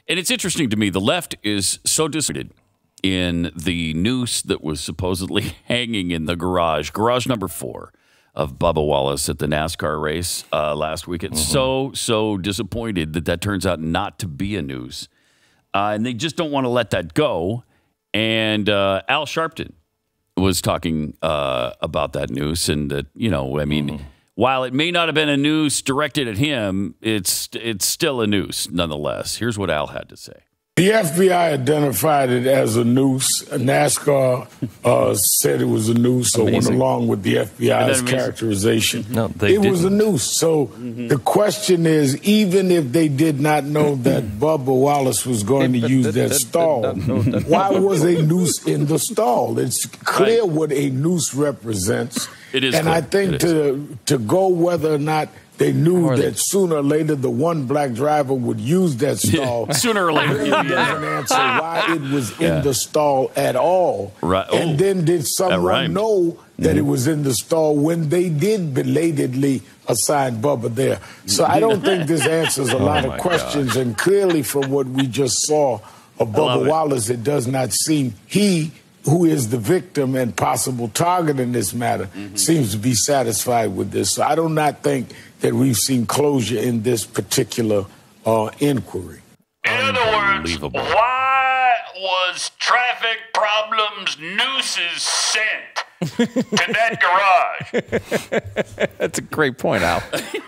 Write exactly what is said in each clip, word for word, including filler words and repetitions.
And it's interesting to me, the left is so disappointed in the noose that was supposedly hanging in the garage, garage number four of Bubba Wallace at the NASCAR race uh, last weekend. Mm-hmm. So, so disappointed that that turns out not to be a noose. Uh, and they just don't want to let that go. And uh, Al Sharpton was talking uh, about that noose and that, you know, I mean, mm-hmm. while it may not have been a noose directed at him, it's it's still a noose nonetheless. Here's what Al had to say. The F B I identified it as a noose. NASCAR uh, said it was a noose, so went along with the F B I's characterization. No, they it didn't. was a noose. So mm-hmm. the question is, even if they did not know that Bubba Wallace was going to use that stall, why was a noose in the stall? It's clear right. what a noose represents. It is, and clear. I think to to go whether or not they knew that they? sooner or later the one black driver would use that stall. Sooner or later. It doesn't answer why it was yeah. in the stall at all. Right. Oh, and then did someone know that mm-hmm. it was in the stall when they did belatedly assign Bubba there? So I don't think this answers a lot oh of questions. God. And clearly from what we just saw of Bubba Wallace, it does not seem he, who is the victim and possible target in this matter, mm-hmm. seems to be satisfied with this. So I do not think that we've seen closure in this particular uh, inquiry. In other words, why was traffic problems nooses sent to that garage? That's a great point, Al.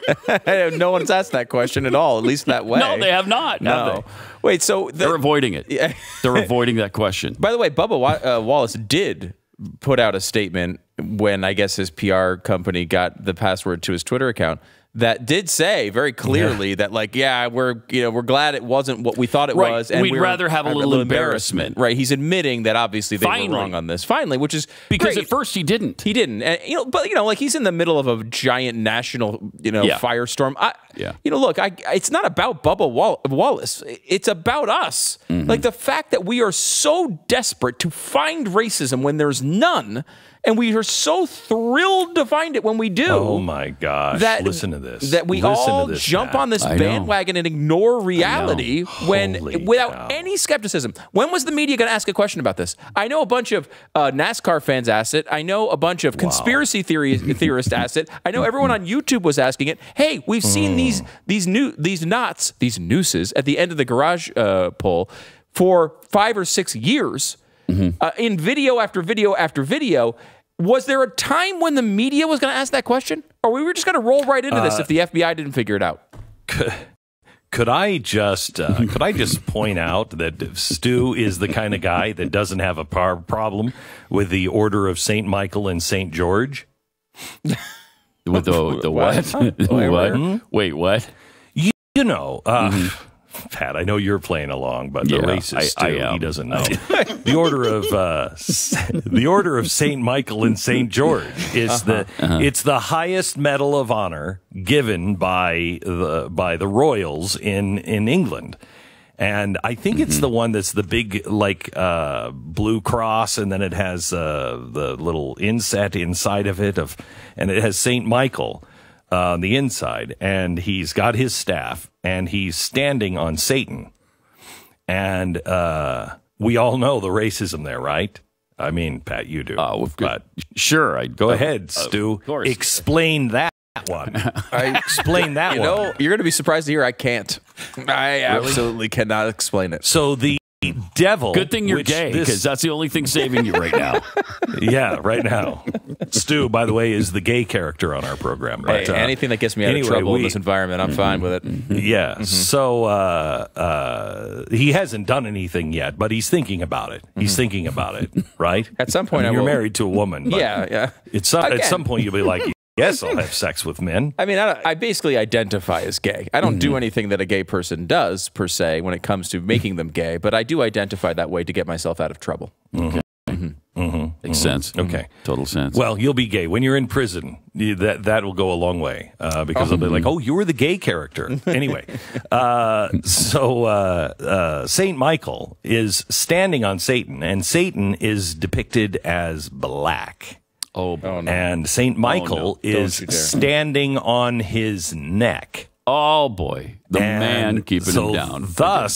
No one's asked that question at all, at least that way. No, they have not. No. Have they? Wait, so... The, They're avoiding it. Yeah. They're avoiding that question. By the way, Bubba Wa- uh, Wallace did put out a statement when I guess his P R company got the password to his Twitter account that did say very clearly yeah. that, like, yeah, we're you know we're glad it wasn't what we thought it right. was, and we'd we rather have a little, a little embarrassment. embarrassment. Right? He's admitting that obviously they Finally. were wrong on this. Finally, which is because great. at first he didn't. He didn't. And, you know, but you know, like he's in the middle of a giant national you know yeah. firestorm. I, yeah. You know, look, I, it's not about Bubba Wall- Wallace. It's about us. Mm-hmm. Like the fact that we are so desperate to find racism when there's none. And we are so thrilled to find it when we do. Oh, my gosh. That, Listen to this. That we Listen all this, jump Matt. on this bandwagon and ignore reality when, Holy without cow. any skepticism. When was the media going to ask a question about this? I know a bunch of uh, NASCAR fans asked it. I know a bunch of conspiracy wow. theory, theorists asked it. I know everyone on YouTube was asking it. Hey, we've seen mm. these these new these knots, these nooses at the end of the garage uh, pole for five or six years mm-hmm. uh, in video after video after video. Was there a time when the media was going to ask that question? Or we were just going to roll right into uh, this if the F B I didn't figure it out? Could, could I just uh, could I just point out that Stu is the kind of guy that doesn't have a par- problem with the Order of Saint Michael and Saint George? With the, the what? what? what? Wait, what? You, you know, uh, mm-hmm. Pat, I know you're playing along, but the yeah, racist I, Stu, I he doesn't know. the order of uh, the Order of Saint Michael and Saint George is uh-huh, the uh-huh. it's the highest medal of honor given by the by the royals in in England. And I think mm-hmm. it's the one that's the big, like, uh, blue cross, and then it has uh, the little inset inside of it, of, and it has Saint Michael uh, on the inside, and he's got his staff, and he's standing on Satan. And uh, we all know the racism there, right? I mean, Pat, you do. Oh, but sure. I'd go uh, ahead, Stu. Of course. Explain that one. I explain that you one. You know, you're going to be surprised to hear I can't. I absolutely really? cannot explain it. So the devil. Good thing you're gay, because this... that's the only thing saving you right now. Yeah, right now. Stu, by the way, is the gay character on our program. But, hey, uh, anything that gets me out anyway, of trouble we... in this environment, I'm mm-hmm. fine with it. Mm-hmm. Yeah. Mm-hmm. So uh, uh, he hasn't done anything yet, but he's thinking about it. He's mm-hmm. thinking about it, right? At some point, I mean, I you're will... married to a woman. But yeah, yeah. At some, at some point, you'll be like, yes, I'll have sex with men. I mean, I, I basically identify as gay. I don't mm-hmm. do anything that a gay person does, per se, when it comes to making them gay, but I do identify that way to get myself out of trouble. Okay. Mm-hmm. Mm-hmm. Makes mm-hmm. sense. Okay. Total sense. Well, you'll be gay. When you're in prison, you, that that will go a long way, uh, because oh. they'll be like, oh, you were the gay character. Anyway, uh, so uh, uh, Saint Michael is standing on Satan, and Satan is depicted as black. Oh, oh no. And Saint Michael oh, no. is standing on his neck. Oh, boy. The and man keeping so him down. Thus,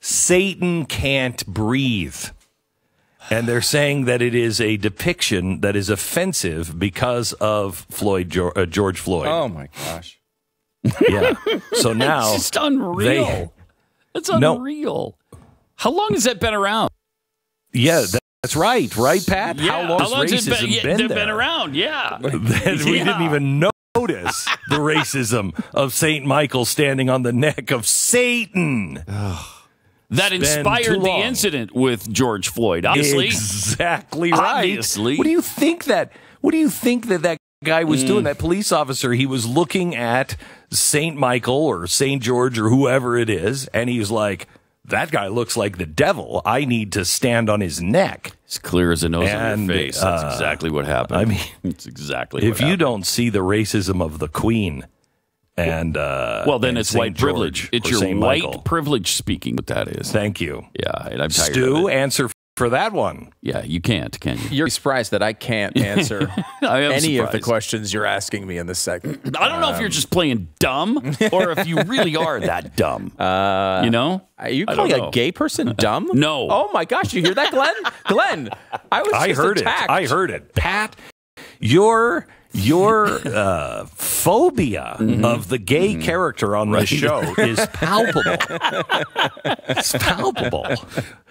Satan can't breathe. And they're saying that it is a depiction that is offensive because of Floyd George, uh, George Floyd. Oh, my gosh. Yeah. So now... It's just unreal. They, it's unreal. No. How long has that been around? Yeah, that's right. Right, Pat? Yeah. How long has racism been, yeah, been there? been around, yeah. We yeah. didn't even know. Notice the racism of Saint Michael standing on the neck of Satan. That inspired the incident with George Floyd, obviously. Exactly right. Obviously. What do you think that, what do you think that that guy was mm. doing, that police officer? He was looking at Saint Michael or Saint George or whoever it is, and he was like, that guy looks like the devil. I need to stand on his neck. It's clear as a nose and, on your face. That's uh, exactly what happened. I mean, it's exactly if what happened. you don't see the racism of the Queen and uh, well, then and it's Saint white George privilege. It's your Saint white Michael. privilege speaking. What that is. Thank you. Yeah, and I'm tired Stu, of it. answer for that one. Yeah, you can't, can you? You're surprised that I can't answer I am any surprised. of the questions you're asking me in this segment. I don't know um, if you're just playing dumb or if you really are that dumb. Uh, you know? Are you calling a gay person dumb? No. Oh my gosh, you hear that, Glenn? Glenn, I was I just heard attacked. it. I heard it. Pat, your your uh, phobia mm-hmm. of the gay mm-hmm. character on right. the show is palpable. It's palpable.